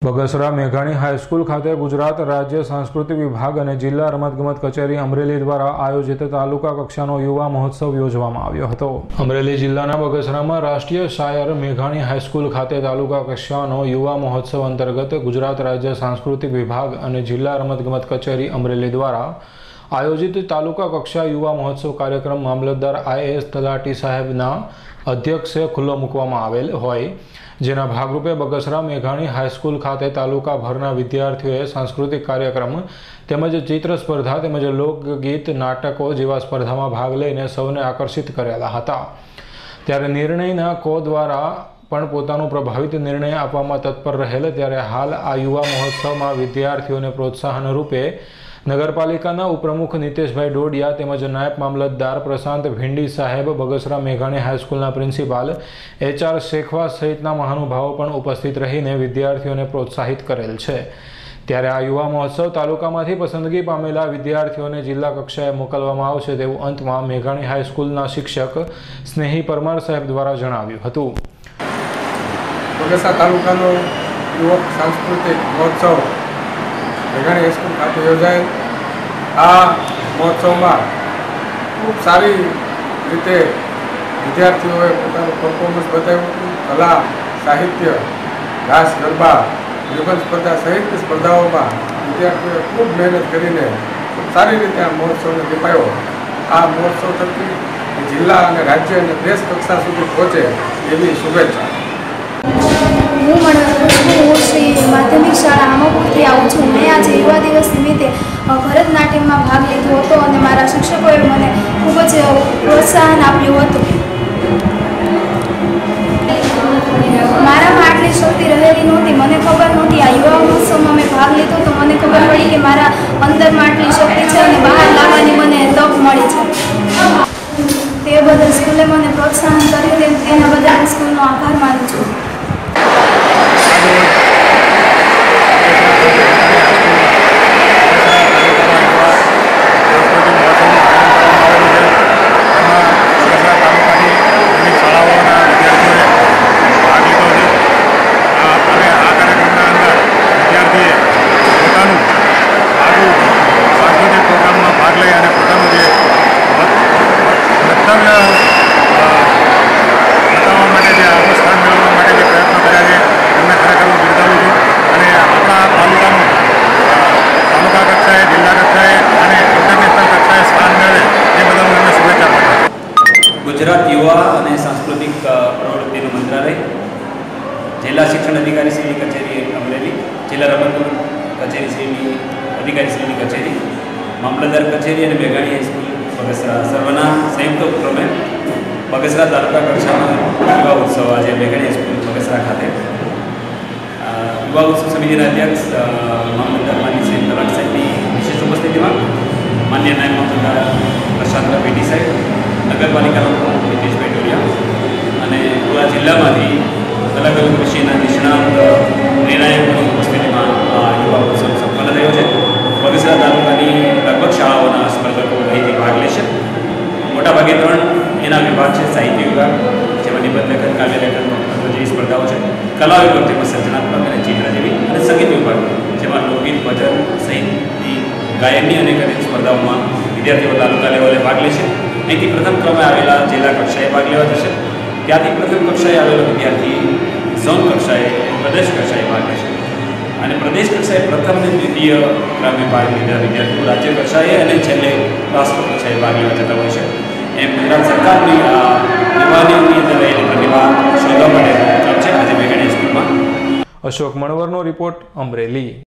બગસરા મેઘાણી હાઈસ્કૂલ ખાતે ગુજરાત રાજ્ય સાંસ્કૃતિક વિભાગ અને જિલ્લા રમતગમત કચેરી અમરેલી દ્વારા આયોજિત તાલુકા કક્ષાનો યુવા મહોત્સવ યોજવામાં આવ્યો હતો। અમરેલી જિલ્લાના બગસરામાં રાષ્ટ્રીય શાયર મેઘાણી હાઈસ્કૂલ ખાતે તાલુકા કક્ષાનો યુવા મહોત્સવ અંતર્ગત ગુજરાત રાજ્ય સાંસ્કૃતિક વિભાગ અને જિલ્લા રમતગમત કચેરી અમરેલી દ્વારા આયોજિત તાલુકા કક્ષા યુવા મહોત્સવ કાર્યક્રમ મામલતદાર IAS તલાટી સાહેબના અધ્યક્ષે ખુલ્લો મૂકવામાં આવેલ હોય, જેના ભાગરૂપે બગસરા મેઘાણી હાઈસ્કૂલ ખાતે તાલુકાભરના વિદ્યાર્થીઓએ સાંસ્કૃતિક કાર્યક્રમ તેમજ ચિત્ર સ્પર્ધા તેમજ લોકગીત નાટકો જેવા સ્પર્ધામાં ભાગ લઈને સૌને આકર્ષિત કરેલા હતા। ત્યારે નિર્ણયના કો દ્વારા પણ પોતાનો પ્રભાવિત નિર્ણય આપવામાં તત્પર રહેલ। ત્યારે હાલ આ યુવા મહોત્સવમાં વિદ્યાર્થીઓને પ્રોત્સાહન રૂપે નગરપાલિકાના ઉપપ્રમુખ નીતેશભાઈ ડોડિયા તેમજ નાયબ મામલતદાર પ્રશાંત ભીંડી સાહેબ, બગસરા મેઘાણી હાઈસ્કૂલના પ્રિન્સિપાલ HR શેખવા સહિતના મહાનુભાવો પણ ઉપસ્થિત રહીને વિદ્યાર્થીઓને પ્રોત્સાહિત કરેલ છે। ત્યારે આ યુવા મહોત્સવ તાલુકામાંથી પસંદગી પામેલા વિદ્યાર્થીઓને જિલ્લા કક્ષાએ મોકલવામાં આવશે તેવું અંતમાં મેઘાણી હાઈસ્કૂલના શિક્ષક સ્નેહી પરમાર સાહેબ દ્વારા જણાવ્યું હતું। બગસરા તાલુકાનો યુવક સાંસ્કૃતિક મહોત્સવ મેઘાણી હાઈસ્કૂલ ખાતે યોજાયેલ। આ મહોત્સવમાં ખૂબ સારી રીતે વિદ્યાર્થીઓએ પોતાનું પરફોર્મન્સ બતાવ્યું। કલા, સાહિત્ય, રાસ ગરબા, નિબંધ સ્પર્ધા સહિતની સ્પર્ધાઓમાં વિદ્યાર્થીઓએ ખૂબ મહેનત કરીને ખૂબ સારી રીતે આ મહોત્સવને નિભાવ્યો। આ મહોત્સવ થકી જિલ્લા અને રાજ્ય અને દેશ કક્ષા સુધી પહોંચે એવી શુભેચ્છા। હું શ્રી માધ્યમિક શાળા આમાપુરથી આવું છું। મેં આજે યુવા દિવસ નિમિત્તે ભરતનાટ્યમમાં ભાગ લીધો હતો અને મારા શિક્ષકોએ મને ખૂબ જ પ્રોત્સાહન આપ્યું હતું। મારામાં આટલી શક્તિ રહેલી નહોતી, મને ખબર નહોતી। આ યુવા મહોત્સવમાં મેં ભાગ લીધો તો મને ખબર પડી કે મારા અંદરમાં આટલી શક્તિ છે અને બહાર લાવવાની મને તક મળી છે। તે બદલ સ્કૂલે મને પ્રોત્સાહન કર્યું, તેના બદલ હું સ્કૂલનો આભાર માનું છું। ગુજરાત યુવા અને સાંસ્કૃતિક પ્રવૃત્તિનું મંત્રાલય, જિલ્લા શિક્ષણ અધિકારી શ્રીની કચેરી અમરેલી, જિલ્લા રમતગમત કચેરી શ્રીની અધિકારી શ્રીની કચેરી, મામલતદાર કચેરી અને મેઘાણી હાઈસ્કૂલ બગસરા સર્વના સંયુક્ત ઉપક્રમે બગસરા તાલુકા કક્ષાનો યુવા ઉત્સવ આજે મેઘાણી હાઈસ્કૂલ બગસરા ખાતે યુવા ઉત્સવ સમિતિના અધ્યક્ષ મામલતદાર માન્ય શ્રી તલાટી સાહેબની વિશેષ ઉપસ્થિતિમાં માન્ય નાયબ મામલતદાર પ્રશાંત ભીંડી સાહેબ, નગરપાલિકાના પ્રમુખ નીતેશભાઈ ડોડિયા અને પૂરા જિલ્લામાંથી અલગ અલગ વિષયના નિષ્ણાત નિર્ણાયકોની ઉપસ્થિતિમાં આ યુવા ઉત્સવ સંપન્ન થયો છે। બગસરા તાલુકાની લગભગ શાળાઓના સ્પર્ધકો અહીંથી ભાગ લેશે। મોટાભાગે 3 એના વિભાગ છે: સાહિત્ય વિભાગ, જેમાં નિબંધ લેખન, કાવ્ય લેખન, જેવી સ્પર્ધાઓ છે; કલા વિભાગ, જેમાં સર્જનાત્મક અને ચિત્ર જેવી; અને સંગીત વિભાગ, જેમાં લોકગીત, ભજન સહિતની ગાયનની અનેક સ્પર્ધાઓમાં વિદ્યાર્થીઓ તાલુકા લેવલે ભાગ લેશે। અહીંથી પ્રથમ ક્રમે આવેલા જિલ્લા કક્ષાએ ભાગ લેવા જશે, ત્યાંથી પ્રથમ કક્ષાએ આવેલો વિદ્યાર્થી ઝોન કક્ષાએ, પ્રદેશ કક્ષાએ ભાગ લેશે અને પ્રદેશ કક્ષાએ પ્રથમ અને દ્વિતીય ક્રમે ભાગ લીધેલા વિદ્યાર્થીઓ રાજ્ય કક્ષાએ અને છેલ્લે રાષ્ટ્ર કક્ષાએ ભાગ લેવા જતા હોય છે। એમ ગુજરાત સરકારની આ યુવાનીઓની અંદર રહેલી પ્રતિભા શોધવા માટે છે આજે મેઘાણી સ્કૂલમાં। અશોક મણવરનો રિપોર્ટ, અમરેલી।